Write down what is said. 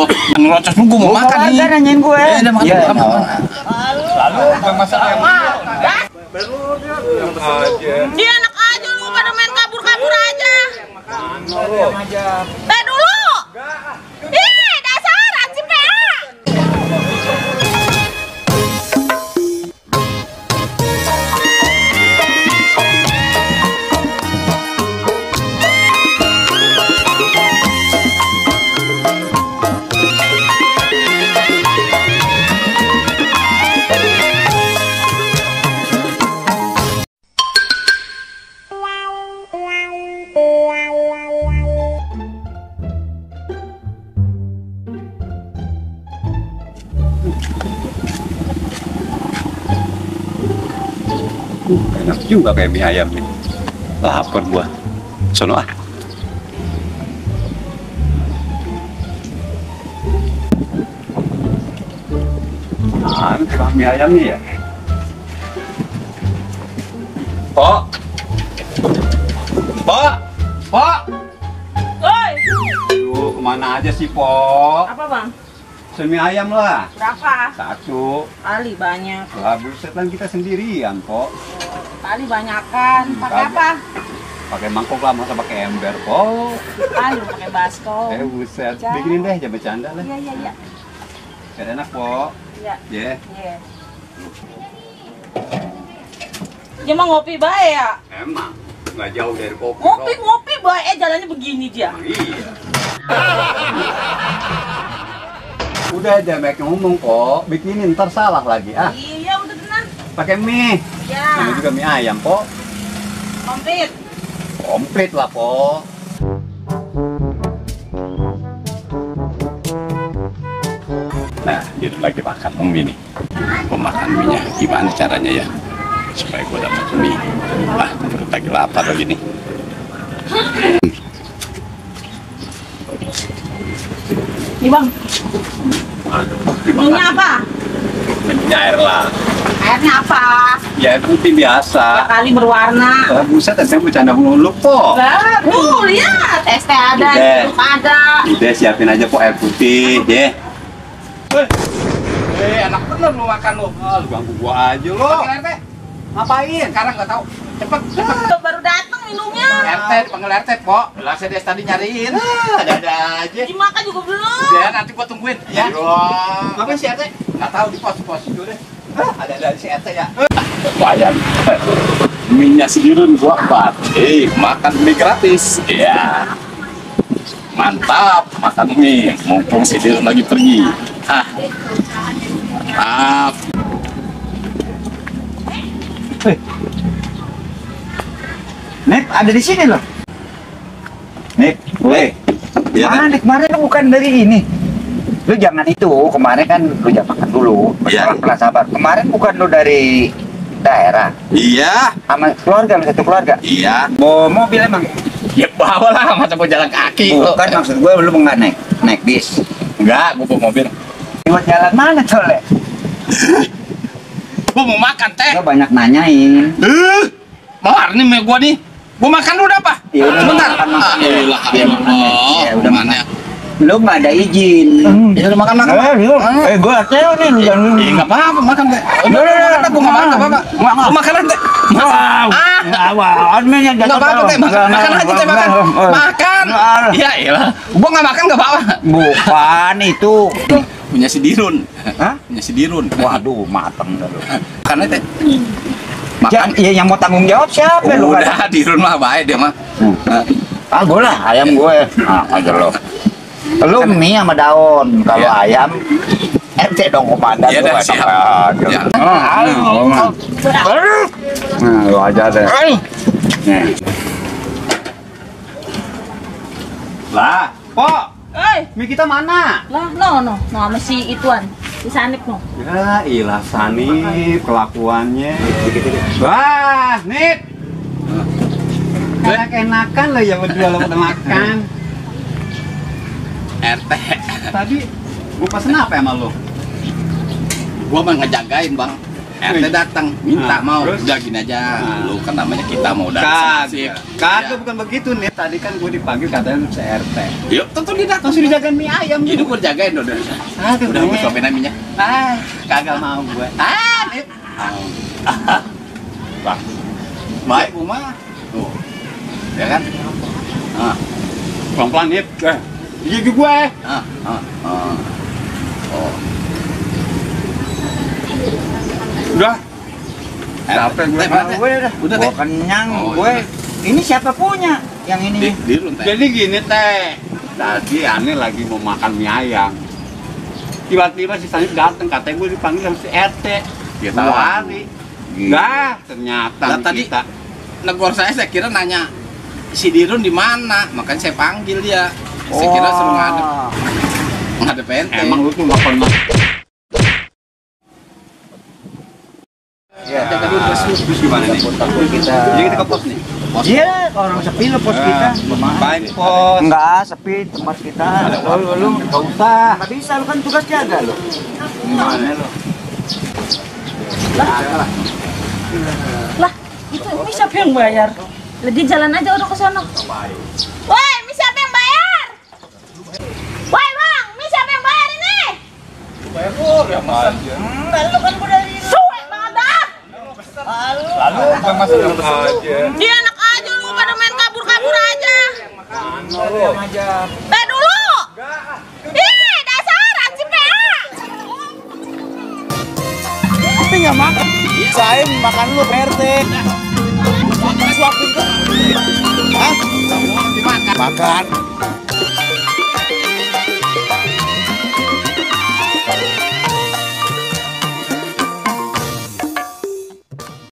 ngerocos lu, gue mau makan nih. Kan nanyain gue. Udah makan. Iya, Lalu bang masak yang Dia enak aja lu pada main kabur-kabur aja. Teh dulu. Ih, dasar anjing PA. Enak juga kayak mie ayam nih. Lapar gua. Sono ah. Mie ayamnya ya. Pok. Pok. Pok. Oi. Duh, kemana aja sih, Pok? Apa, Bang? Mie ayam lah. Berapa? Satu. Kali banyak. Lah buset kan kita sendirian, Pok. Kali banyakan. Pakai Kagak. apa? Pakai mangkok lah, masa pakai ember, Pok. Kali pakai baskom. Buset. Jangan. Bikinin deh, jangan bercanda lah. Iya. Biar enak, Pok. Iya. Ya. Iya. Dia mah ngopi bae ya? Emang nggak jauh dari kopi. Ngopi bae, jalannya begini dia. Iya. Udah aja baik ngomong kok, bikinin ntar salah lagi ah. Iya, udah tenang. Pakai mie. Ya. Ini juga mie ayam kok. Komplit. Komplit lah kok. Nah, jadi lagi makan mie nih. Mau makan mie-nya gimana caranya ya? Supaya gue dapat mie. Ah, perut lagi lapar lagi nih. Nih, Bang. Minumnya apa? Minumnya air lah. Airnya apa? Ya air putih Ya biasa. kali berwarna. Buset, saya bercanda mulu kok. Tuh, lihat. Es teh ada, Udah. jeruk ada. Udah siapin aja kok air putih, ya. Enak bener lu makan lu. Lu ganggu gua aja lo. Panggil RT. Ngapain? Sekarang nggak tahu. Cepet. Tuh, baru datang minumnya. RT dipanggil RT, Pok. Lah saya dari tadi nyariin. Ada aja. Dimakan juga belum. Ya nanti gua tungguin ya. Ngapain si RT? Nggak tahu di pos dulu deh. Ada si RT ya. Lumayan. Mie-nya Sudirun gua empat. Makan mie gratis. Iya. Mantap, makan mie. Mumpung Sudirun lagi pergi. Mantap. Nek, ada di sini loh. Nek, Iya, mana Nek? Kemarin lu bukan dari ini. Lu jangan itu, kemarin kan lu jangan makan dulu. Iya. Pelan sabar. Kemarin bukan lu dari daerah Iya. sama keluarga, lu satu keluarga. Iya. Bawa mobil emang? Ya bawa lah, masa gua jalan kaki. Bukan, maksud gue lu nggak naik bis. Enggak, gua bawa mobil. Lewat jalan mana Tole? Gua mau makan teh. Lu banyak nanyain. Mahar nih mie gua nih. Gua makan dulu dah, Pak. Ya udah, Sebentar. makan. Ilah, Ya, makan. Ya udah, mana? Lu nggak ada izin. Ya udah makan. Gue cewek nih, lu jangan. Enggak apa-apa makan teh. Udah, gua enggak makan, enggak apa-apa. Gua makan aja teh. Adminnya Enggak apa-apa teh, makan aja teh makan. Makan. Ya iyalah. Gua enggak makan enggak apa-apa. Bukan itu. Punya si Dirun. Hah? Punya si Dirun. Waduh, mateng dah lu. Makan aja teh. Yang mau tanggung jawab siapa lu? Udah, Dirun mah baik dia mah. Ah, gue lah, ayam gue. Ah, aja lo. Lu mie sama daun. Kalau Iya. ayam, RT dong komandan. Iya lu dah, enak siap. aja. Ya. Nah, lu aja deh. Nih. Lah, Pok, Eh, mie kita mana? lah, no, sama si ituan. Si Sanip no. Ya, ilah Sanip kelakuannya. Wah, Nip. Enak-enakan lo ya berdua lo pada makan. RT. Tadi gua pesen apa sama lo? Gua mah ngejagain, Bang. RT datang minta mau Terus? udah gini aja. Nah. Lu kan namanya kita mau datang. Kagak bukan begitu nih. Tadi kan gue dipanggil katanya lu CRT. Yuk, tentu dia datang. Langsung dijagain mie ayam. Ini gue jagain udah. Aduh, Udah gue suapin minyak. kagak mau gue. Nip. Bang. Baik, Uma. Tuh. Ya kan? Ah, Pelan-pelan nih. Gigi gue. ah. Oh. Udah. Capek gue. Teh, Gue udah. Udah, Gue Teh. kenyang. Oh, Gue. iya. Ini siapa punya? Yang ini. Di lu teh. Jadi gini teh. Tadi aneh lagi mau makan mie ayam. Tiba-tiba si Sanip datang, katanya gue dipanggil sama si RT. Dia Mau tahu. hari. Gila. Nah, ternyata Lah, nih tadi kita. negor saya kira nanya si Dirun di mana, makanya saya panggil dia. Saya kira suruh ngadep ente. Emang lu tuh gak pernah. Ya. Jaga dulu terus gimana nih? Takut kita. Jadi kita ke pos nih. Iya, orang sepi lo pos kita. Main pos. Enggak, sepi tempat kita. Lu Gak usah. nggak bisa, lu kan tugas jaga lo. Gimana lo? Lah, itu ini siapa yang bayar? Lah dia jalan aja udah ke sono. Woi, ini siapa yang bayar? Woi, Bang, ini siapa yang bayar ini? Bayar lu yang mesen. Enggak, lu kan udah di suwe banget dah. Lalu bukan masalah aja. Dia enak aja lu pada main kabur-kabur aja. Teh dulu. Ih, dasar anjing PA. Tapi nggak makan. Saya makan lu RT. Suapin tuh. Hah? Dimakan. Makan.